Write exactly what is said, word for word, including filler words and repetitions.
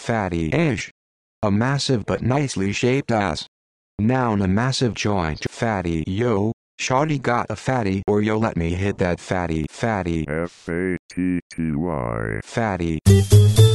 Fatty ish. A massive but nicely shaped ass. Noun, a massive joint. Fatty, yo, shawty got a fatty, or yo let me hit that fatty. Fatty. F A T T Y. Fatty.